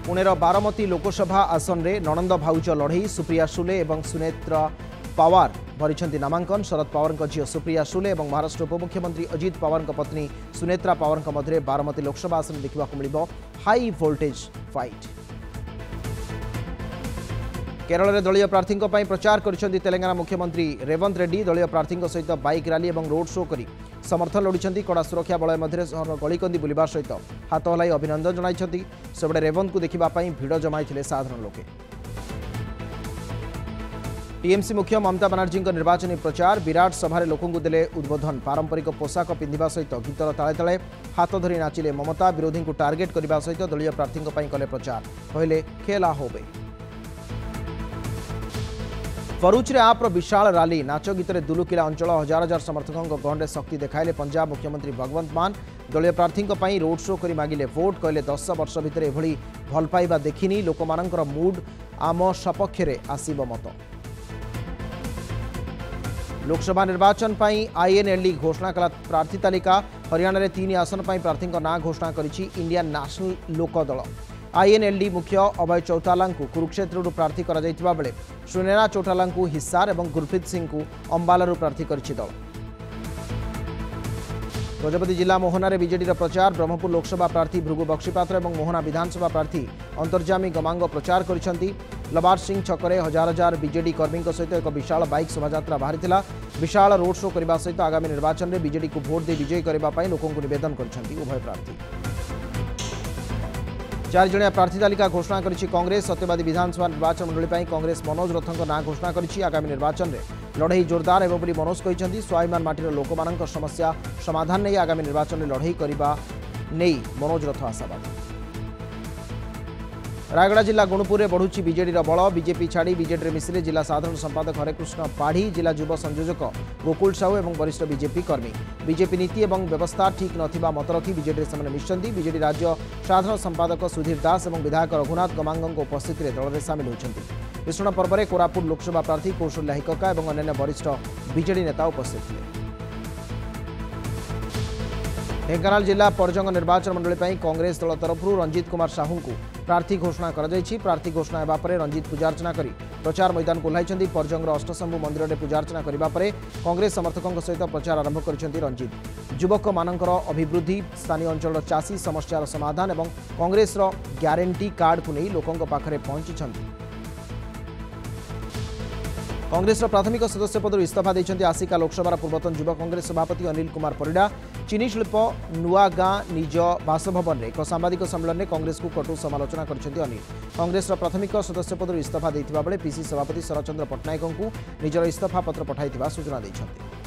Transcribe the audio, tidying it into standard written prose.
पुणेर बारामती लोकसभा आसन में नणंद भाउज लड़ई सुप्रिया सुले और सुनेत्रा पवार भरी नामांकन। शरद पवार झील सुप्रिया सुले और महाराष्ट्र उपमुख्यमंत्री अजित पवार पत्नी सुनेत्रा पवार मध्य बारामती लोकसभा आसन देखा मिल हाई वोल्टेज फाइट। केरल में दलीय प्रार्थी प्रचार कर तेलंगाना मुख्यमंत्री रेवंत रेड्डी दलीय प्रार्थी सहित बाइक रैली और रोड शो कर समर्थन लोड़ी। कड़ा सुरक्षा बलय मध्य सहर गलिकंदी बुलवा सहित हाथ हलाई अभिनंदन जनाई। सेबड़े रेवंत को देखापी भिड़ जमाई साधारण लोके। टीएमसी मुख्य ममता बनर्जी निर्वाचनी प्रचार विराट सभारे लोकंकु देले उद्बोधन। पारंपरिक पोशाक पिंधिबा सहित गीतर ताले ताले हाथ धरी नाचिले ममता। विरोधी को टार्गेट करने सहित दलीय प्रार्थी कले प्रचार कहले खेला होबे। भरूच रे आप्र विशाल रैली नाच गीत दुलुकिला अंचल हजार हजार समर्थकों गहन शक्ति देखाइले पंजाब मुख्यमंत्री भगवंत मान। दलीय प्रार्थी रोड शो कर मागिले भोट कहले 10 वर्ष भितर एभली भल पाइबा देखिनी लोकमानंकर मूड आम सपक्षरे आसीब मत। लोकसभा निर्वाचन पर आईएनएलडी घोषणा कला प्रार्थी तालिका। हरियाणा में 3 आसन पर प्रार्थी ना घोषणा करिछि इंडियन नेशनल लोक दल। आईएनएलडी मुख्य अभय चौटाला को कुरुक्षेत्र प्रार्थी करा जायतिबा बेले सुनेना चौटाला को हिसार और गुरप्रीत सिंह को अंबाला प्रार्थी करिछि दल। गजपति जिला मोहना रे बीजेडी प्रचार। ब्रह्मपुर लोकसभा प्रार्थी भृगु बक्षीपात्र और मोहना विधानसभा प्रार्थी अंतर्जामी गमांग प्रचार करिसेंती। लबार सिंह छकरे हजार हजार बीजेडी कर्मी सहित एक विशाल बाइक शोभायात्रा बाहरी विशाल रोड शो करने सहित आगामी निर्वाचन में बीजेडी को भोट दे विजयी करने लोकों को निवेदन करछंती उभय प्रार्थी। 4 जणिया प्रार्थी तालिका घोषणा करिछि कांग्रेस। सत्यवादी विधानसभा निर्वाचन मंडली पर कांग्रेस मनोज रथों ना घोषणा करिछि। आगामी निर्वाचन में लड़ई जोरदार हेबो बोली मनोज कहिसेंती। स्वाभिमान माटीर लोकमानंक समस्या समाधान नहीं आगामी निर्वाचन में लड़ई करबा नहीं मनोज रथ आशावादी। रायगड़ा जिला गुणुपुर में बढ़ुची बीजेडी बल। बीजेपी छाड़ी बीजेडी मिसिले जिला साधारण संपादक हरेकृष्ण पाढ़ी, जिला युव संयोजक गोकुल साहू और वरिष्ठ बीजेपी कर्मी। बीजेपी नीति और व्यवस्था ठीक नथिबा मत रखी बीजेडी से मिशंती। बीजेडी राज्य साधारण संपादक सुधीर दास और विधायक रघुनाथ गमांग उपस्थित दल में सामिल होती। विषण पर्व में कोरापुट लोकसभा प्रार्थी कौशल्या हिक्का और अन्य वरिष्ठ बीजेडी नेता उपस्थित थे। ढेंकानाल जिला पर्जंग निर्वाचन मंडली पर कांग्रेस दल तरफ रंजीत कुमार साहू को प्रार्थी घोषणा कर प्रार्थी घोषणा होगा पर रंजीत पूजार्चना कर प्रचार मैदान को ओह्लाइछन्ती। पर्जंगर अष्टशंभु मंदिर में पूजार्चना करने पर कांग्रेस समर्थकों सहित प्रचार आरंभ कर रंजीत। युवक मानकर अभिवृद्धि, स्थानीय अंचल चाषी समस्यार समाधान और कांग्रेस ग्यारंटी कार्ड को नहीं लोकों पाखरे पहुंची। कांग्रेस प्राथमिक सदस्य पद इस्तीफा देते आसिका लोकसभा पूर्वतन युवा कांग्रेस सभापति अनिल कुमार परिडा। चीनी शिल्प नुआ गाँ निज बासभवन में एक सांबादिक सम्मेलन में कांग्रेस को कटु समालोचना करछन्ती अनिल। कांग्रेस प्राथमिक सदस्य पद इस्तीफा देथिबा बेले पीसी सभापति शरचंद्र पट्टनायक को निजर इस्तीफा पत्र पठाइथिबा सूचना दैछन्ती।